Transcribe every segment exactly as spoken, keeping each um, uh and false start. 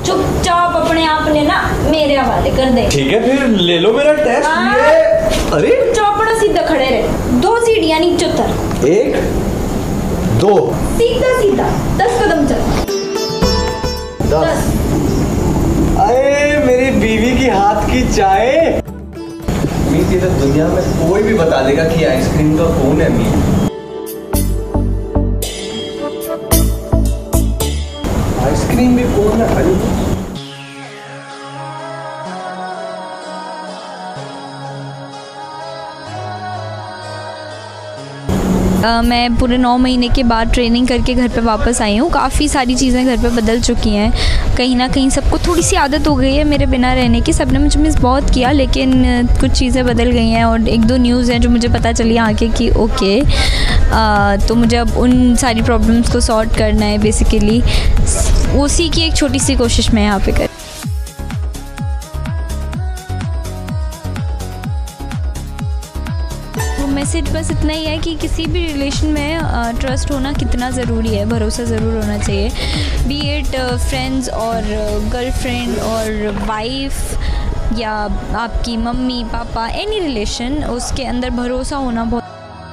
चुपचाप अपने आप ने ना मेरे हवाले कर दे। ठीक है फिर ले लो मेरा टेस्ट। हाँ। ये अरे चौपड़ा सीधा खड़े रहे, दो सीढ़ियां नीचे उतर। एक दो सीधा सीधा दस कदम चल। दस। अरे मेरी बीवी की हाथ की चाय। मीत, ये तो दुनिया में कोई भी बता देगा कि आइसक्रीम का कौन है मीत। आइसक्रीम भी कौन है भाई? Uh, मैं पूरे नौ महीने के बाद ट्रेनिंग करके घर पे वापस आई हूँ। काफ़ी सारी चीज़ें घर पे बदल चुकी हैं। कहीं ना कहीं सबको थोड़ी सी आदत हो गई है मेरे बिना रहने की। सबने मुझे मिस बहुत किया, लेकिन कुछ चीज़ें बदल गई हैं और एक दो न्यूज़ हैं जो मुझे पता चली आके कि ओके आ, तो मुझे अब उन सारी प्रॉब्लम्स को सॉर्ट करना है। बेसिकली उसी की एक छोटी सी कोशिश मैं यहाँ पे कर। मैसेज बस इतना ही है कि किसी भी रिलेशन में ट्रस्ट होना कितना ज़रूरी है, भरोसा ज़रूर होना चाहिए। बी इट फ्रेंड्स और गर्लफ्रेंड और वाइफ या आपकी मम्मी पापा, एनी रिलेशन, उसके अंदर भरोसा होना बहुत।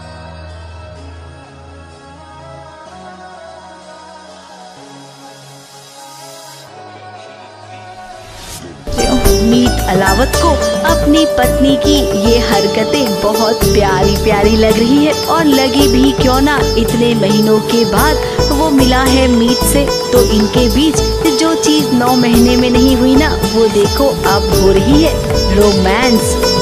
मीत अलावत को अपनी पत्नी की ये हरकतें बहुत प्यारी प्यारी लग रही है, और लगी भी क्यों ना, इतने महीनों के बाद वो मिला है मीत से, तो इनके बीच जो चीज नौ महीने में नहीं हुई ना, वो देखो अब हो रही है रोमांस।